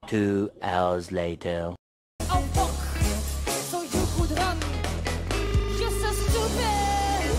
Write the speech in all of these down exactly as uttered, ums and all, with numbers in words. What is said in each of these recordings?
Two hours later. Oh fuck, so you could run. You're so stupid.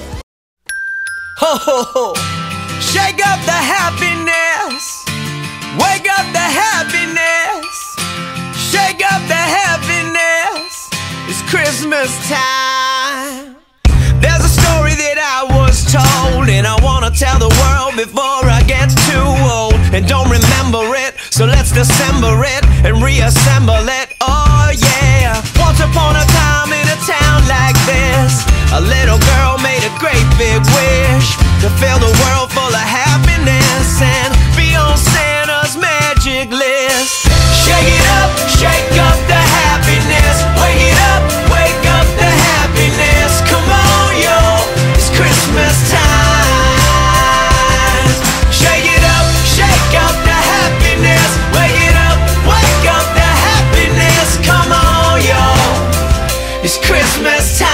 Ho ho ho! Shake up the happiness. Wake up the happiness. Shake up the happiness. It's Christmas time. There's a story that I was told, and I wanna tell the world before I get too old and don't remember it. So let's dissemble it and reassemble it. Oh yeah. Once upon a time in a town like this, a little girl made a great big wish to fill the world full of happiness and be on Santa's magic list. Shake it up, shake up the happiness. Wake it up, wake up the happiness. Come on, yo, it's Christmas time. Shake it up, shake up the happiness. Wake it up, wake up the happiness. Come on, yo, it's Christmas time.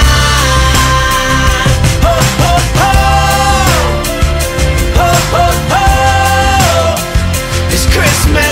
Ho, ho, ho. Ho, ho, ho. It's Christmas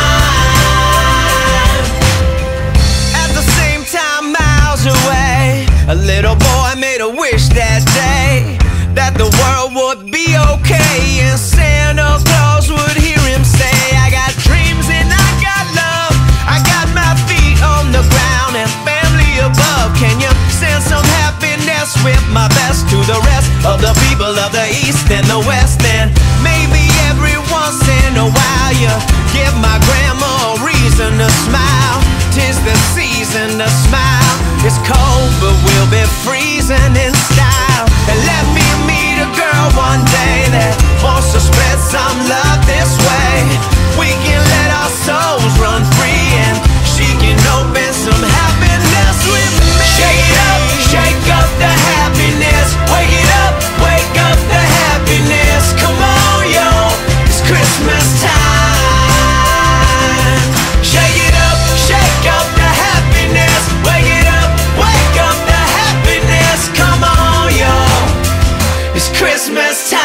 time. At the same time, miles away, a little boy made a wish that day that the world would be okay and Santa Claus would hear him say, I got dreams and I got love, I got my feet on the ground and family above. Can you send some happiness with my best to the rest of the people of the East and the West? And maybe every once in a while you give my grandma a reason to smile. 'Tis the season to smile. It's cold but we'll be freezing in style. And let me meet a girl one day that wants to spread some love this way. We can let our souls run free and she can open some happiness with me. Shake it up, shake up the happiness. Wake it up, wake up the happiness. Come on, yo, it's Christmas time. Shake it up, shake up the happiness. Wake it up, wake up the happiness. Come on, yo, it's Christmas time.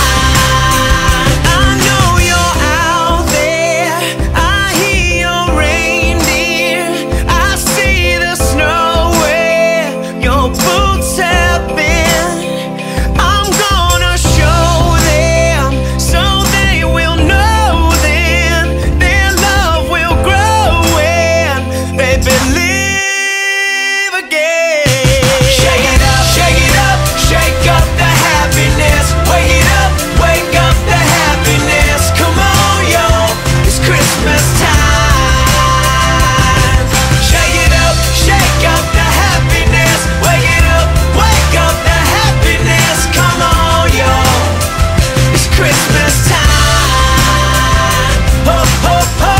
I know you're out there. I hear your reindeer. I see the snow where your boots have been. I'm gonna show them so they will know then their love will grow and they believe again. Shake it up, shake it up, shake up the happiness. Wake it up, wake up the happiness. Come on, yo, it's Christmas time. Shake it up, shake up the happiness. Wake it up, wake up the happiness. Come on, yo, it's Christmas time. Ho, ho, ho.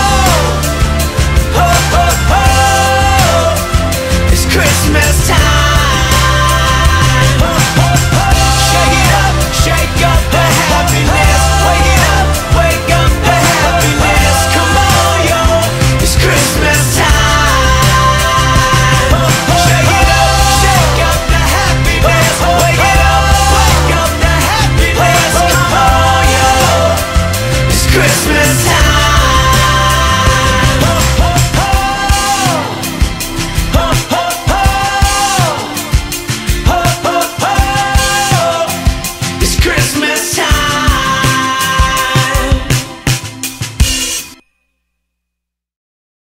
Ho, ho, ho. It's Christmas time. Ho, ho, ho. Shake it up, shake up the happiness. Wake it up, wake up the happiness. Come on, yo, it's Christmas time. Ho, ho, shake it up, shake up the happiness. Wake it up, wake up the happiness. Come on, yo, it's Christmas time.